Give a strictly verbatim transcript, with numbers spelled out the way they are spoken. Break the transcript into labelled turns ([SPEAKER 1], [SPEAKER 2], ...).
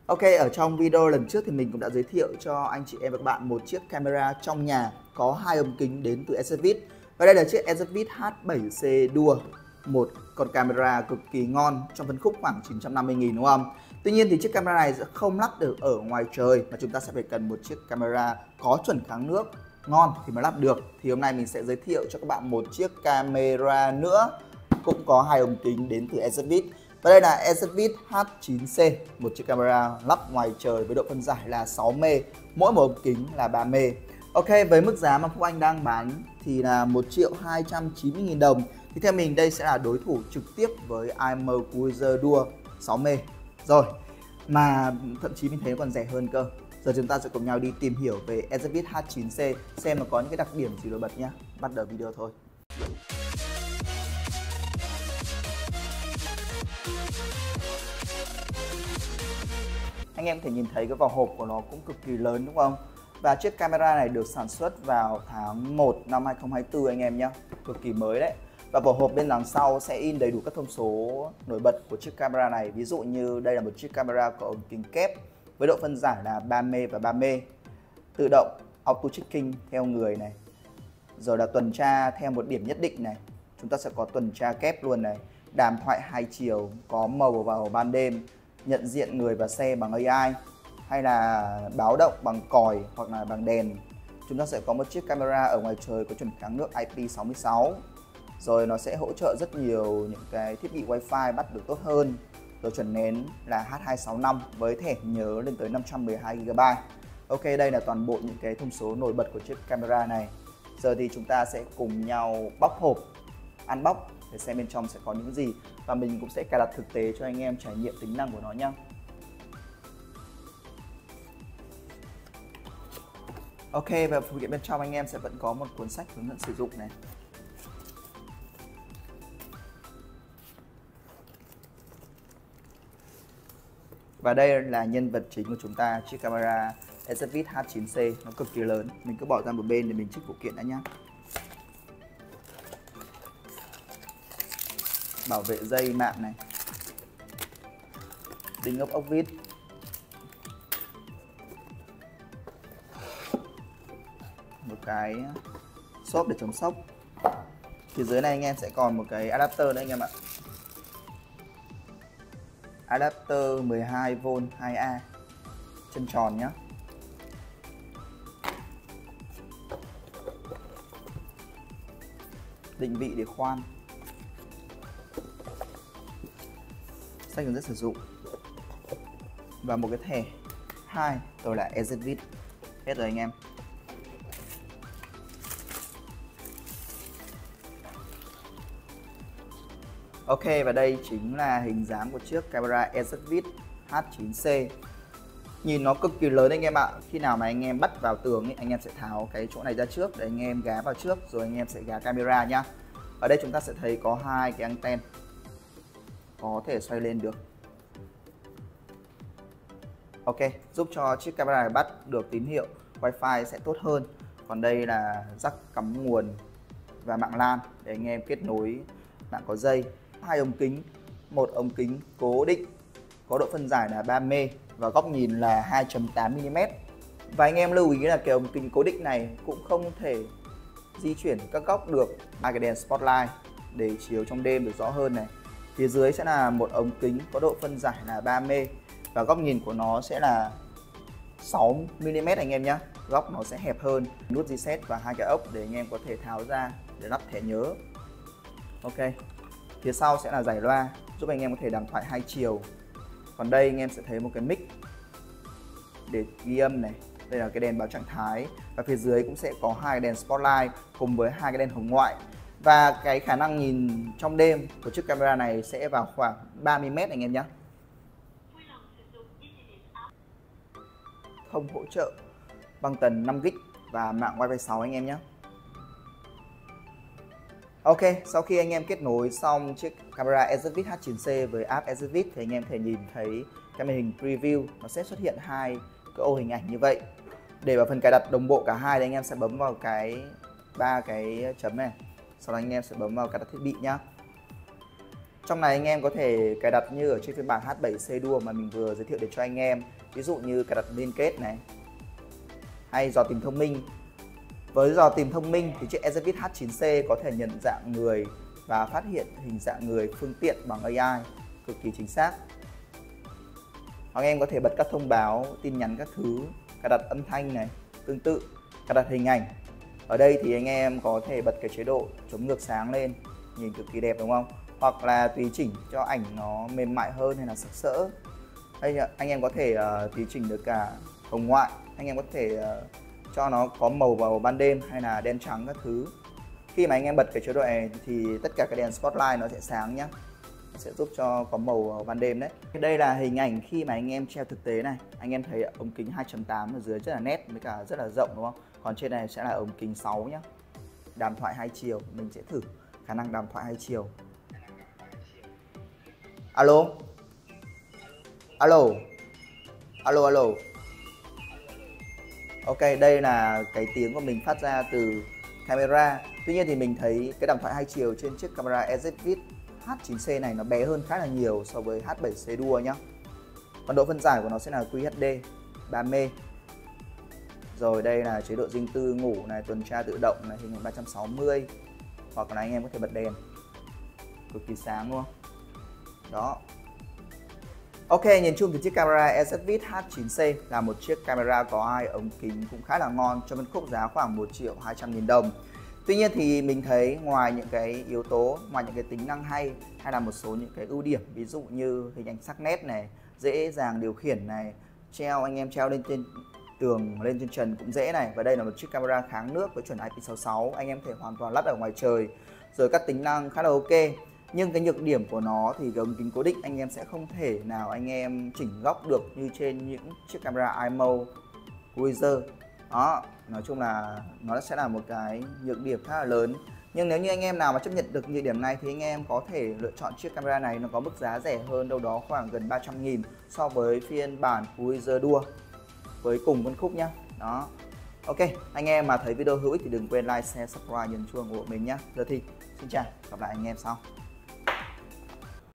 [SPEAKER 1] Ok, ở trong video lần trước thì mình cũng đã giới thiệu cho anh chị em và các bạn một chiếc camera trong nhà có hai ống kính đến từ Ezvit. Và đây là chiếc Ezvit H bảy C Duo, một con camera cực kỳ ngon trong phân khúc khoảng chín trăm năm mươi nghìn đúng không? Tuy nhiên thì chiếc camera này sẽ không lắp được ở ngoài trời mà chúng ta sẽ phải cần một chiếc camera có chuẩn kháng nước ngon thì mới lắp được. Thì hôm nay mình sẽ giới thiệu cho các bạn một chiếc camera nữa cũng có hai ống kính đến từ Ezvit. Và đây là Ezvit H chín C, một chiếc camera lắp ngoài trời với độ phân giải là sáu mê, mỗi một ống kính là ba mê. Ok, với mức giá mà Phúc Anh đang bán thì là một triệu hai trăm chín mươi nghìn đồng. Thì theo mình đây sẽ là đối thủ trực tiếp với i em o Cruiser Duo sáu mê. Rồi, mà thậm chí mình thấy còn rẻ hơn cơ. Giờ chúng ta sẽ cùng nhau đi tìm hiểu về Ezvit H chín C xem nó có những cái đặc điểm gì nổi bật nhé. Bắt đầu video thôi. Anh em có thể nhìn thấy cái vỏ hộp của nó cũng cực kỳ lớn đúng không? Và chiếc camera này được sản xuất vào tháng một năm hai nghìn không trăm hai mươi tư anh em nhé. Cực kỳ mới đấy. Và vỏ hộp bên đằng sau sẽ in đầy đủ các thông số nổi bật của chiếc camera này. Ví dụ như đây là một chiếc camera có ống kính kép với độ phân giải là ba mê và ba mê. Tự động auto checking theo người này. Rồi là tuần tra theo một điểm nhất định này. Chúng ta sẽ có tuần tra kép luôn này. Đàm thoại hai chiều, có màu vào ban đêm, nhận diện người và xe bằng a i, hay là báo động bằng còi hoặc là bằng đèn. Chúng ta sẽ có một chiếc camera ở ngoài trời có chuẩn kháng nước I P sáu mươi sáu. Rồi nó sẽ hỗ trợ rất nhiều những cái thiết bị wifi bắt được tốt hơn. Rồi chuẩn nén là H hai sáu năm với thẻ nhớ lên tới năm trăm mười hai gi ga bai. Ok, đây là toàn bộ những cái thông số nổi bật của chiếc camera này. Giờ thì chúng ta sẽ cùng nhau bóc hộp, unbox để xem bên trong sẽ có những gì. Và mình cũng sẽ cài đặt thực tế cho anh em trải nghiệm tính năng của nó nhé. Ok, và phụ kiện bên trong anh em sẽ vẫn có một cuốn sách hướng dẫn sử dụng này. Và đây là nhân vật chính của chúng ta, chiếc camera Ezvit H chín C. Nó cực kỳ lớn. Mình cứ bỏ ra một bên để mình trích phụ kiện đã nhé. Bảo vệ dây mạng này, đinh ốc ốc vít, một cái xốp để chống sốc. Phía dưới này anh em sẽ còn một cái adapter nữa anh em ạ. Adapter mười hai vôn hai A chân tròn nhé. Định vị để khoan, sách hướng dẫn sử dụng và một cái thẻ hai rồi là Ezvit. Hết rồi anh em. Ok, và đây chính là hình dáng của chiếc camera Ezvit H chín C. Nhìn nó cực kỳ lớn anh em ạ. Khi nào mà anh em bắt vào tường ấy, anh em sẽ tháo cái chỗ này ra trước để anh em gá vào trước, rồi anh em sẽ gá camera nhá. Ở đây chúng ta sẽ thấy có hai cái anten có thể xoay lên được. Ok, giúp cho chiếc camera này bắt được tín hiệu wifi sẽ tốt hơn. Còn đây là jack cắm nguồn và mạng LAN để anh em kết nối mạng có dây. Hai ống kính, một ống kính cố định có độ phân giải là ba mê và góc nhìn là hai chấm tám mi li mét. Và anh em lưu ý là cái ống kính cố định này cũng không thể di chuyển các góc được. Hai cái đèn spotlight để chiếu trong đêm được rõ hơn này. Phía dưới sẽ là một ống kính có độ phân giải là ba mê và góc nhìn của nó sẽ là sáu mi li mét anh em nhé. Góc nó sẽ hẹp hơn. Nút reset và hai cái ốc để anh em có thể tháo ra để lắp thẻ nhớ. Ok. Phía sau sẽ là giải loa giúp anh em có thể đàm thoại hai chiều. Còn đây anh em sẽ thấy một cái mic để ghi âm này. Đây là cái đèn báo trạng thái. Và phía dưới cũng sẽ có hai đèn spotlight cùng với hai cái đèn hồng ngoại. Và cái khả năng nhìn trong đêm của chiếc camera này sẽ vào khoảng ba mươi mét anh em nhé. Không hỗ trợ băng tần năm gi ga bai và mạng wifi sáu anh em nhé. Ok, sau khi anh em kết nối xong chiếc camera Ezvit H chín C với app Ezvit thì anh em thể nhìn thấy cái màn hình preview nó sẽ xuất hiện hai cái ô hình ảnh như vậy. Để vào phần cài đặt đồng bộ cả hai thì anh em sẽ bấm vào cái ba cái chấm này. Sau đó anh em sẽ bấm vào cài đặt thiết bị nhá. Trong này anh em có thể cài đặt như ở trên phiên bản H bảy C Duo mà mình vừa giới thiệu để cho anh em. Ví dụ như cài đặt liên kết này, hay dò tìm thông minh. Với dò tìm thông minh thì chiếc Ezvit H chín C có thể nhận dạng người và phát hiện hình dạng người, phương tiện bằng A I cực kỳ chính xác. Anh em có thể bật các thông báo, tin nhắn các thứ, cài đặt âm thanh này, tương tự, cài đặt hình ảnh. Ở đây thì anh em có thể bật cái chế độ chống ngược sáng lên, nhìn cực kỳ đẹp đúng không? Hoặc là tùy chỉnh cho ảnh nó mềm mại hơn hay là sặc sỡ. Đây anh em có thể uh, tùy chỉnh được cả hồng ngoại, anh em có thể uh, cho nó có màu vào ban đêm hay là đen trắng các thứ. Khi mà anh em bật cái chế độ này thì tất cả các đèn spotlight nó sẽ sáng nhá, sẽ giúp cho có màu vào ban đêm đấy. Đây là hình ảnh khi mà anh em treo thực tế này. Anh em thấy ống kính hai chấm tám ở dưới rất là nét với cả rất là rộng đúng không? Còn trên này sẽ là ống kính sáu nhá. Đàm thoại hai chiều, mình sẽ thử khả năng đàm thoại hai chiều. Alo. Alo. Alo alo. Ok, đây là cái tiếng của mình phát ra từ camera. Tuy nhiên thì mình thấy cái đàm thoại hai chiều trên chiếc camera Ezvit H chín C này nó bé hơn khá là nhiều so với H bảy C Duo nhá. Còn độ phân giải của nó sẽ là Q H D ba mê. Rồi đây là chế độ riêng tư ngủ này, tuần tra tự động này, hình ảnh ba trăm sáu mươi. Hoặc là anh em có thể bật đèn cực kỳ sáng luôn. Đó. Ok, nhìn chung thì chiếc camera Ezvit H chín C là một chiếc camera có hai ống kính cũng khá là ngon cho phân khúc giá khoảng một triệu hai trăm nghìn đồng. Tuy nhiên thì mình thấy ngoài những cái yếu tố, ngoài những cái tính năng hay hay là một số những cái ưu điểm, ví dụ như hình ảnh sắc nét này, dễ dàng điều khiển này, treo anh em treo lên trên tường, lên trên trần cũng dễ này, và đây là một chiếc camera kháng nước với chuẩn I P sáu sáu, anh em có thể hoàn toàn lắp ở ngoài trời. Rồi các tính năng khá là ok. Nhưng cái nhược điểm của nó thì cái ống kính cố định anh em sẽ không thể nào anh em chỉnh góc được như trên những chiếc camera i em o Cruiser. Đó, nói chung là nó sẽ là một cái nhược điểm khá là lớn. Nhưng nếu như anh em nào mà chấp nhận được nhược điểm này thì anh em có thể lựa chọn chiếc camera này, nó có mức giá rẻ hơn đâu đó khoảng gần ba trăm nghìn so với phiên bản Cruiser Duo với cùng phân khúc nhá. Đó. Ok, anh em mà thấy video hữu ích thì đừng quên like, share, subscribe, nhấn chuông ủng hộ mình nhé. Giờ thì xin chào, gặp lại anh em sau.